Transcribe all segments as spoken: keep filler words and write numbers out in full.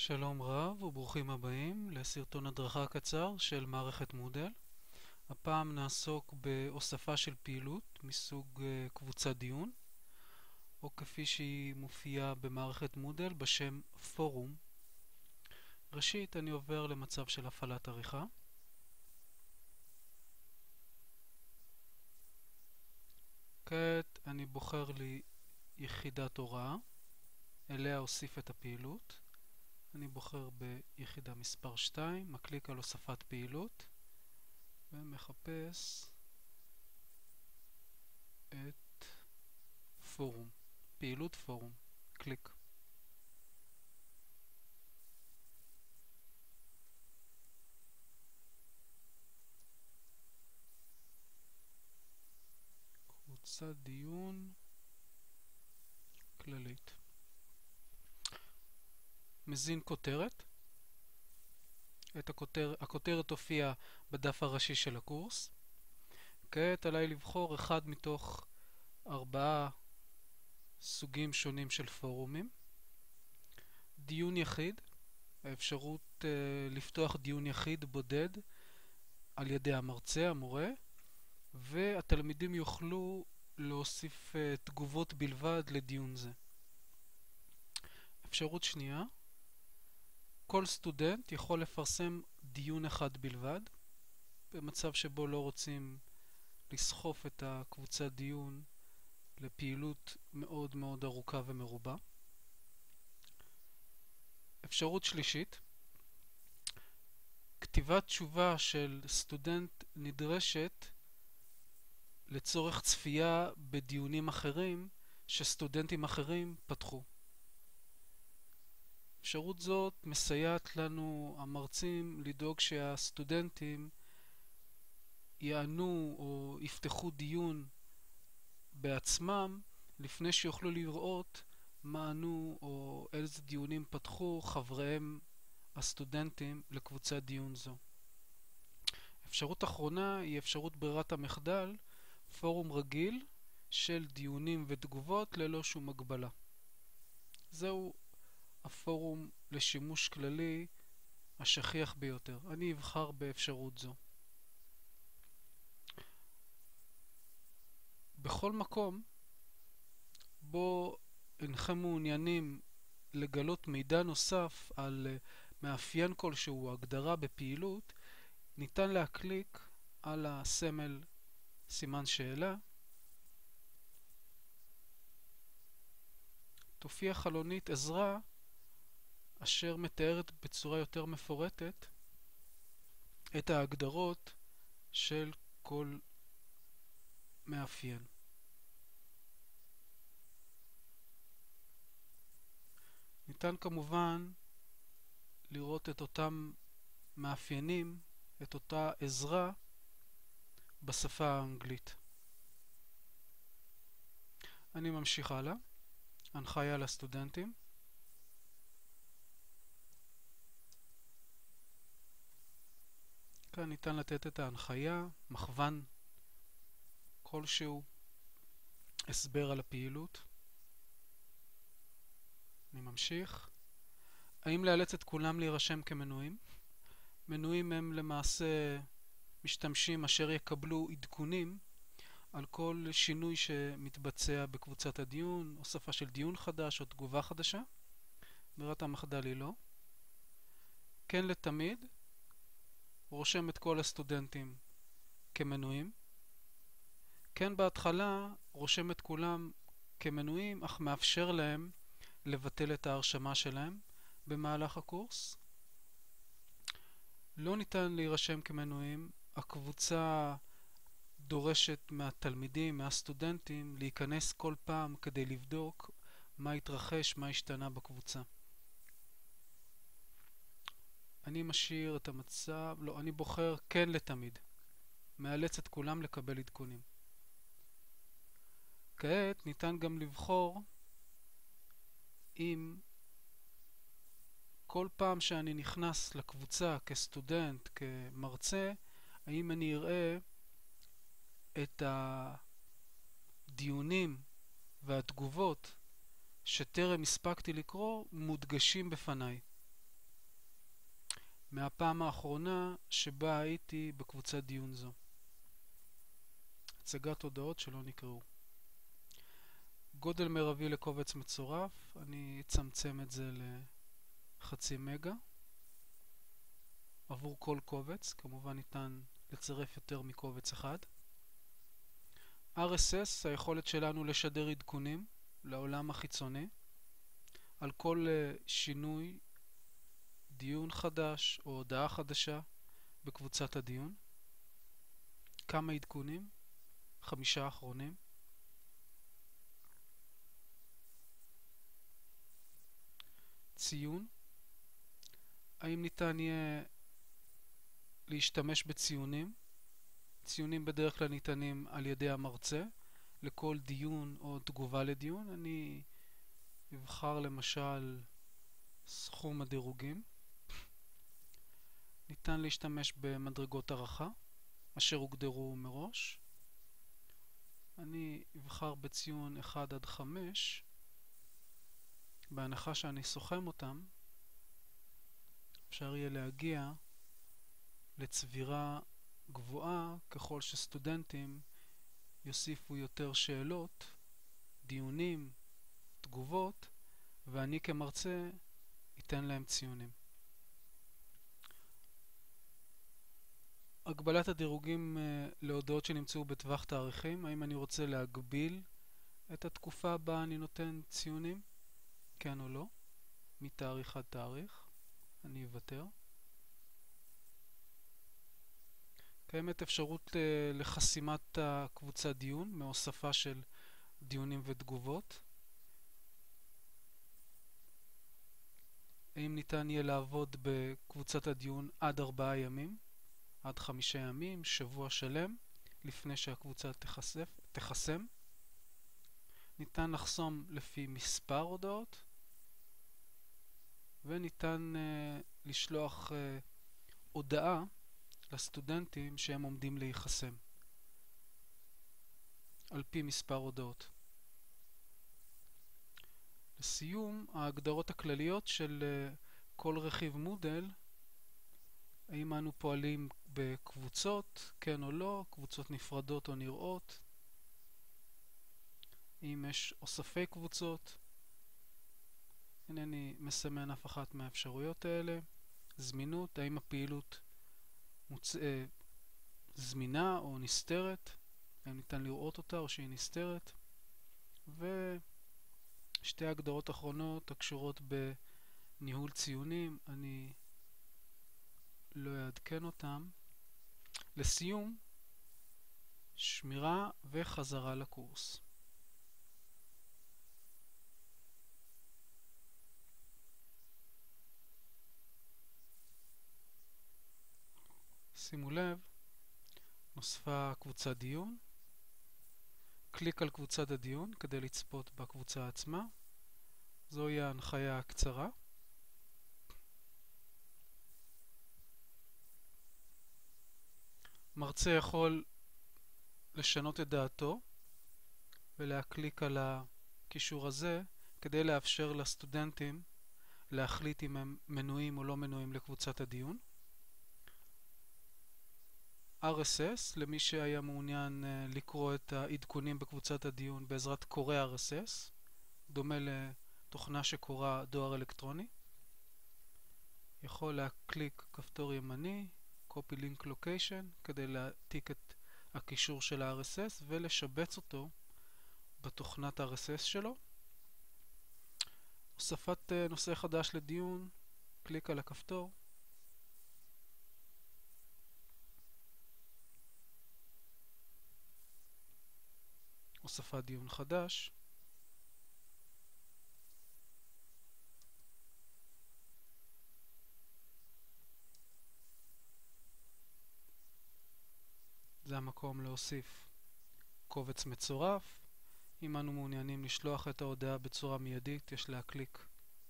שלום רב וברוכים הבאים לסרטון הדרכה קצר של מערכת מודל. הפעם נעסוק בהוספה של פעילות מסוג קבוצת דיון, או כפי שהיא מופיעה במערכת מודל בשם פורום. ראשית אני עובר למצב של הפעלת עריכה. כעת אני בוחר לי יחידת הוראה, אליה אוסיף את הפעילות. אני בוחר ביחידה מספר שתיים, מקליק על הוספת פעילות ומחפש את פורום, פעילות פורום, קליק. קבוצת דיון כללית. מזין כותרת. את הכותר, הכותרת הופיעה בדף הראשי של הקורס. כעת עליי לבחור אחד מתוך ארבעה סוגים שונים של פורומים. דיון יחיד, האפשרות uh, לפתוח דיון יחיד בודד על ידי המרצה, המורה, והתלמידים יוכלו להוסיף uh, תגובות בלבד לדיון זה. אפשרות שנייה, כל סטודנט יכול לפרסם דיון אחד בלבד, במצב שבו לא רוצים לסחוף את הקבוצת דיון לפעילות מאוד מאוד ארוכה ומרובה. אפשרות שלישית, כתיבת תשובה של סטודנט נדרשת לצורך צפייה בדיונים אחרים שסטודנטים אחרים פתחו. אפשרות זאת מסייעת לנו המרצים לדאוג שהסטודנטים יענו או יפתחו דיון בעצמם לפני שיוכלו לראות מה ענו או איזה דיונים פתחו חבריהם הסטודנטים לקבוצת דיון זו. אפשרות אחרונה היא אפשרות ברירת המחדל, פורום רגיל של דיונים ותגובות ללא שום הגבלה. זהו הפורום לשימוש כללי השכיח ביותר. אני אבחר באפשרות זו. בכל מקום בו אינכם מעוניינים לגלות מידע נוסף על מאפיין כלשהו, הגדרה בפעילות, ניתן להקליק על הסמל סימן שאלה. תופיע חלונית עזרה אשר מתארת בצורה יותר מפורטת את ההגדרות של כל מאפיין. ניתן כמובן לראות את אותם מאפיינים, את אותה עזרה בשפה האנגלית. אני ממשיך הלאה. הנחיה לסטודנטים. כאן ניתן לתת את ההנחיה, מכוון כלשהו, הסבר על הפעילות. אני ממשיך. האם לאלץ את כולם להירשם כמנויים? מנויים הם למעשה משתמשים אשר יקבלו עדכונים על כל שינוי שמתבצע בקבוצת הדיון, הוספה של דיון חדש או תגובה חדשה. ברירת המחדל היא לא. כן לתמיד, רושם את כל הסטודנטים כמנויים. כן בהתחלה רושם את כולם כמנויים, אך מאפשר להם לבטל את ההרשמה שלהם במהלך הקורס. לא ניתן להירשם כמנויים. הקבוצה דורשת מהתלמידים, מהסטודנטים, להיכנס כל פעם כדי לבדוק מה התרחש, מה השתנה בקבוצה. אני משאיר את המצב, לא, אני בוחר כן לתמיד. מאלץ את כולם לקבל עדכונים. כעת ניתן גם לבחור אם כל פעם שאני נכנס לקבוצה כסטודנט, כמרצה, האם אני אראה את הדיונים והתגובות שטרם הספקתי לקרוא מודגשים בפניי. מהפעם האחרונה שבה הייתי בקבוצת דיון זו. הצגת הודעות שלא נקראו. גודל מרבי לקובץ מצורף, אני אצמצם את זה לחצי מגה. עבור כל קובץ, כמובן ניתן לצרף יותר מקובץ אחד. אר אס אס, היכולת שלנו לשדר עדכונים לעולם החיצוני על כל שינוי, דיון חדש או הודעה חדשה בקבוצת הדיון. כמה עדכונים? חמישה אחרונים. ציון, האם ניתן יהיה להשתמש בציונים? ציונים בדרך כלל ניתנים על ידי המרצה לכל דיון או תגובה לדיון. אני אבחר למשל סכום הדירוגים. ניתן להשתמש במדרגות הערכה אשר הוגדרו מראש. אני אבחר בציון אחד עד חמש. בהנחה שאני סוכם אותם, אפשר יהיה להגיע לצבירה גבוהה ככל שסטודנטים יוסיפו יותר שאלות, דיונים, תגובות, ואני כמרצה אתן להם ציונים. הגבלת הדירוגים להודעות שנמצאו בטווח תאריכים. האם אני רוצה להגביל את התקופה בה אני נותן ציונים? כן או לא? מתאריך עד תאריך. אני אוותר. קיימת אפשרות לחסימת הקבוצת דיון מהוספה של דיונים ותגובות. האם ניתן יהיה לעבוד בקבוצת הדיון עד ארבעה ימים, עד חמישה ימים, שבוע שלם, לפני שהקבוצה תחשף, תחסם. ניתן לחסום לפי מספר הודעות, וניתן uh, לשלוח uh, הודעה לסטודנטים שהם עומדים להיחסם על פי מספר הודעות. לסיום, ההגדרות הכלליות של uh, כל רכיב מודל. האם אנו פועלים בקבוצות, כן או לא, קבוצות נפרדות או נראות, אם יש אוספי קבוצות. אינני מסמן אף אחת מהאפשרויות האלה. זמינות, האם הפעילות מוצ... זמינה או נסתרת, האם ניתן לראות אותה או שהיא נסתרת. ושתי הגדרות אחרונות הקשורות בניהול ציונים, אני לא אעדכן אותם. לסיום, שמירה וחזרה לקורס. שימו לב, נוספה קבוצת דיון. קליק על קבוצת הדיון כדי לצפות בקבוצה עצמה. זוהי ההנחיה הקצרה. מרצה יכול לשנות את דעתו ולהקליק על הקישור הזה כדי לאפשר לסטודנטים להחליט אם הם מנויים או לא מנויים לקבוצת הדיון. אר אס אס, למי שהיה מעוניין לקרוא את העדכונים בקבוצת הדיון בעזרת קורא אר אס אס, דומה לתוכנה שקורא דואר אלקטרוני. יכול להקליק כפתור ימני, Copy Link Location, כדי להעתיק את הקישור של ה-אר אס אס ולשבץ אותו בתוכנת אר אס אס שלו. הוספת נושא חדש לדיון, קליק על הכפתור. הוספת דיון חדש. זה המקום להוסיף קובץ מצורף. אם אנו מעוניינים לשלוח את ההודעה בצורה מיידית, יש להקליק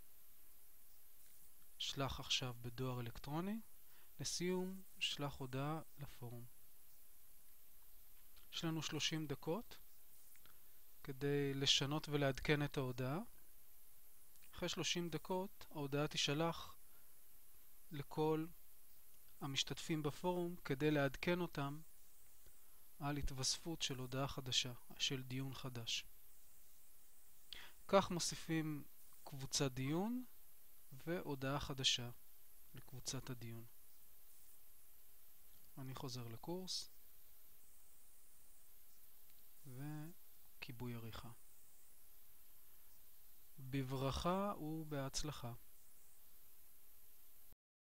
שלח עכשיו בדואר אלקטרוני. לסיום, שלח הודעה לפורום. יש לנו שלושים דקות כדי לשנות ולעדכן את ההודעה. אחרי שלושים דקות ההודעה תישלח לכל המשתתפים בפורום כדי לעדכן אותם על התווספות של הודעה חדשה, של דיון חדש. כך מוסיפים קבוצת דיון והודעה חדשה לקבוצת הדיון. אני חוזר לקורס וכיבוי עריכה. בברכה ובהצלחה.